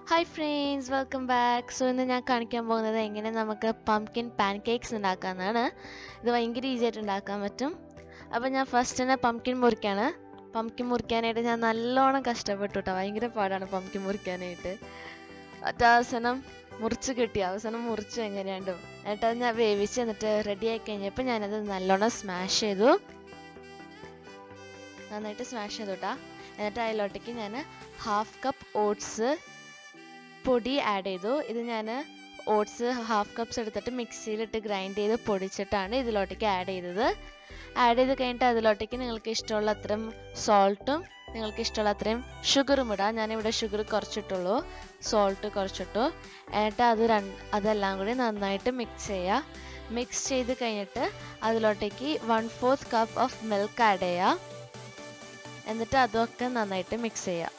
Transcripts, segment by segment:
Hi friends, welcome back. So ഇന്ന് ഞാൻ കാണിക്കാൻ പോകുന്നത് എങ്ങനെ നമുക്ക് പംകിൻ പാൻകേക്സ് ഉണ്ടാക്കാനാണ്. ഇത് ഭയങ്കര ഈസി ആയിട്ട് ഉണ്ടാക്കാൻ പറ്റും. അപ്പോൾ ഞാൻ ഫസ്റ്റ് തന്നെ പംകിൻ മുറിക്കാണ്. പംകിൻ മുറിക്കാനായിട്ട് ഞാൻ നല്ലോണം കഷ്ടപ്പെട്ടു കേട്ടോ. ഭയങ്കര പാടാണ് പംകിൻ മുറിക്കാനായിട്ട്. അവസാനം മുറിച്ച് കിട്ടി. അവസാനം മുറിച്ചു എങ്ങനെയാണ്ട്. എന്നിട്ട് അത് ഞാൻ വേവിച്ച് എന്നിട്ട് റെഡി ആയി കഴിഞ്ഞപ്പോൾ ഞാനത് നല്ലോണം സ്മാഷ് ചെയ്തു. നന്നായിട്ട് സ്മാഷ് ചെയ്തു കേട്ടോ. എന്നിട്ട് അതിലോട്ടേക്ക് ഞാൻ 1/2 കപ്പ് ഓട്സ് പൊടി ആഡ് ചെയ്തു. ഇത് ഞാൻ ഓട്സ് 1/2 കപ്സ് എടുത്തിട്ട് മിക്സിയിലിട്ട് ഗ്രൈൻഡ് ചെയ്ത് പൊടിച്ചിട്ടാണ് ഇതിലോട്ടേക്ക് ആഡ് ചെയ്തത്. ആഡ് ചെയ്ത് കഴിഞ്ഞിട്ട് അതിലോട്ടേക്ക് നിങ്ങൾക്ക് ഇഷ്ടമുള്ള അത്രയും സോൾട്ടും നിങ്ങൾക്ക് ഇഷ്ടമുള്ള അത്രയും ഷുഗറും ഇടാം. ഞാനിവിടെ ഷുഗർ കുറച്ചിട്ടുള്ളൂ, സോൾട്ട് കുറച്ചിട്ടു. എന്നിട്ട് അതെല്ലാം കൂടി നന്നായിട്ട് മിക്സ് ചെയ്യുക. മിക്സ് ചെയ്ത് കഴിഞ്ഞിട്ട് അതിലോട്ടേക്ക് 1/4 കപ്പ് ഓഫ് മിൽക്ക് ആഡ് ചെയ്യുക. എന്നിട്ട് അതൊക്കെ നന്നായിട്ട് മിക്സ് ചെയ്യുക.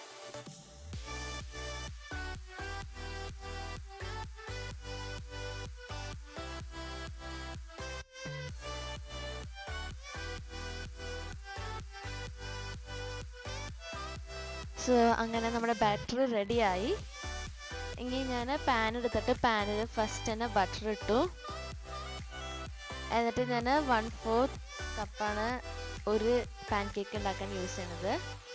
സോ അങ്ങനെ നമ്മുടെ ബാറ്റർ റെഡിയായി. എങ്കിൽ ഞാൻ പാൻ എടുത്തിട്ട് പാനിൽ ഫസ്റ്റ് തന്നെ ബട്ടർ ഇട്ടു. എന്നിട്ട് ഞാൻ 1/4 കപ്പാണ് ഒരു പാൻ കേക്ക് ഉണ്ടാക്കാൻ യൂസ് ചെയ്യുന്നത്.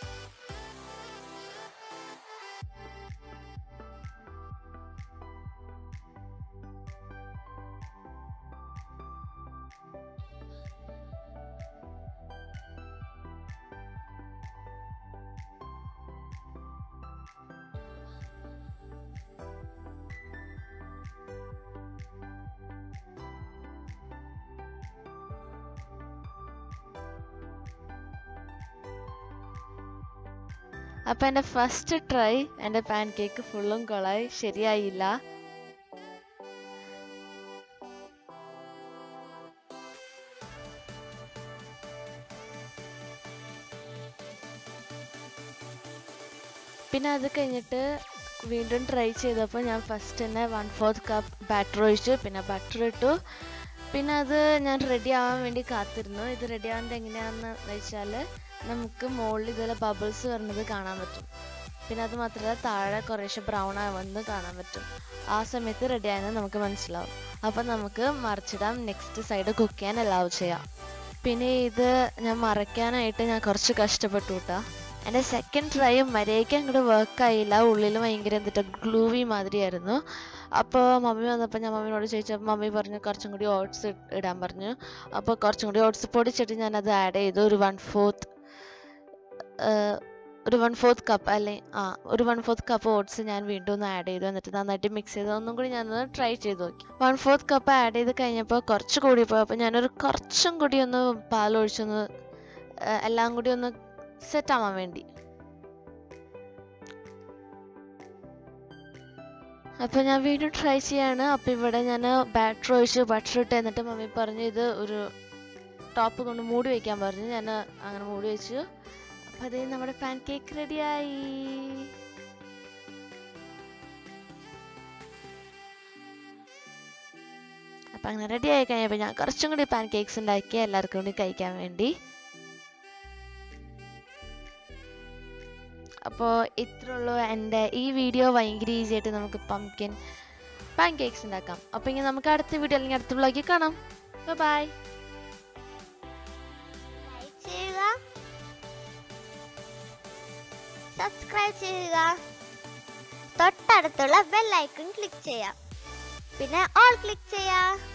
അപ്പം എൻ്റെ ഫസ്റ്റ് ട്രൈ എൻ്റെ പാൻ കേക്ക് ഫുള്ളും കൊളായി, ശരിയായില്ല. പിന്നെ അത് കഴിഞ്ഞിട്ട് വീണ്ടും ട്രൈ ചെയ്തപ്പോൾ ഞാൻ ഫസ്റ്റ് തന്നെ 1/4 കപ്പ് ബാറ്റർ ഒഴിച്ചു, പിന്നെ ബട്ടർ ഇട്ടു. പിന്നെ അത് ഞാൻ റെഡി ആവാൻ വേണ്ടി കാത്തിരുന്നു. ഇത് റെഡി ആവുന്നത് എങ്ങനെയാണെന്ന് വെച്ചാൽ നമുക്ക് മുകളിൽ ഇതുപോലെ ബബിൾസ് വരുന്നത് കാണാൻ പറ്റും. പിന്നെ അത് മാത്രമല്ല താഴെ കുറേശ്ശെ ബ്രൗൺ ആവുന്നത് കാണാൻ പറ്റും. ആ സമയത്ത് റെഡി ആയെന്ന് നമുക്ക് മനസ്സിലാവും. അപ്പം നമുക്ക് മറിച്ചിടാം, നെക്സ്റ്റ് സൈഡ് കുക്ക് ചെയ്യാൻ അലൗ ചെയ്യാം. പിന്നെ ഇത് ഞാൻ മറയ്ക്കാനായിട്ട് ഞാൻ കുറച്ച് കഷ്ടപ്പെട്ടു കേട്ടോ. എൻ്റെ സെക്കൻഡ് ട്രൈ മര്യാദയ്ക്ക് അങ്ങോട്ട് വർക്കായില്ല. ഉള്ളിൽ ഭയങ്കര എന്നിട്ട് ഗ്ലൂവി മാതിരിയായിരുന്നു. അപ്പോൾ മമ്മി വന്നപ്പോൾ ഞാൻ മമ്മിനോട് ചോദിച്ചപ്പോൾ മമ്മി പറഞ്ഞു കുറച്ചും കൂടി ഓട്സ് ഇടാൻ പറഞ്ഞു. അപ്പോൾ കുറച്ചും കൂടി ഓട്സ് പൊടിച്ചിട്ട് ഞാനത് ആഡ് ചെയ്തു. ഒരു 1/4 കപ്പ് ഒരു 1/4 കപ്പ് ഓട്സ് ഞാൻ വീണ്ടും ഒന്ന് ആഡ് ചെയ്തു. എന്നിട്ട് നന്നായിട്ട് മിക്സ് ചെയ്ത് ഒന്നും കൂടി ഞാനൊന്ന് ട്രൈ ചെയ്ത് നോക്കി. 1/4 കപ്പ് ആഡ് ചെയ്ത് കഴിഞ്ഞപ്പോൾ കുറച്ച് കൂടി പോയപ്പോൾ ഞാനൊരു കുറച്ചും കൂടി ഒന്ന് പാലൊഴിച്ചൊന്ന് എല്ലാം കൂടി ഒന്ന് സെറ്റ് ആവാൻ വേണ്ടി. അപ്പോൾ ഞാൻ വീണ്ടും ട്രൈ ചെയ്യാണ്. അപ്പോൾ ഇവിടെ ഞാൻ ബാറ്റർ ഒഴിച്ച് ബട്ടർ ഇട്ട് എന്നിട്ട് മമ്മി പറഞ്ഞു ഇത് ഒരു ടോപ്പ് കൊണ്ട് മൂടി വയ്ക്കാൻ പറഞ്ഞു. ഞാൻ അങ്ങനെ മൂടി വെച്ചു. അപ്പോൾ അതേ നമ്മുടെ പാൻ കേക്ക് റെഡിയായി. അപ്പം അങ്ങനെ റെഡി ആയി കഴിഞ്ഞപ്പോൾ ഞാൻ കുറച്ചും കൂടി പാൻ കേക്ക്സ് ഉണ്ടാക്കി എല്ലാവർക്കും കൂടി കഴിക്കാൻ വേണ്ടി. അപ്പോൾ ഇത്രയുള്ളൂ എൻ്റെ ഈ വീഡിയോ. ഭയങ്കര ഈസി ആയിട്ട് നമുക്ക് പംകിൻ പാൻ കേക്ക്സ് ഉണ്ടാക്കാം. അപ്പോൾ ഇങ്ങനെ നമുക്ക് അടുത്ത വീഡിയോ അല്ലെങ്കിൽ അടുത്ത വ്ളോഗിൽ കാണാം. ബൈ. ലൈക്ക് ചെയ്യുക, സബ്സ്ക്രൈബ് ചെയ്യുക, തൊട്ടടുത്തുള്ള ബെൽ ഐക്കൺ ക്ലിക്ക് ചെയ്യാം, പിന്നെ ഓൾ ക്ലിക്ക് ചെയ്യാം.